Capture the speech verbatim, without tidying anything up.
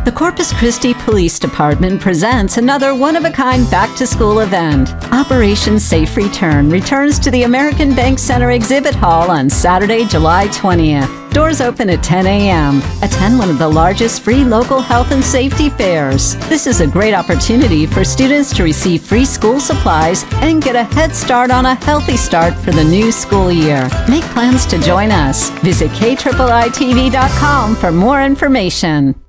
The Corpus Christi Police Department presents another one-of-a-kind back-to-school event. Operation Safe Return returns to the American Bank Center Exhibit Hall on Saturday, July twentieth. Doors open at ten a m Attend one of the largest free local health and safety fairs. This is a great opportunity for students to receive free school supplies and get a head start on a healthy start for the new school year. Make plans to join us. Visit K I I I T V dot com for more information.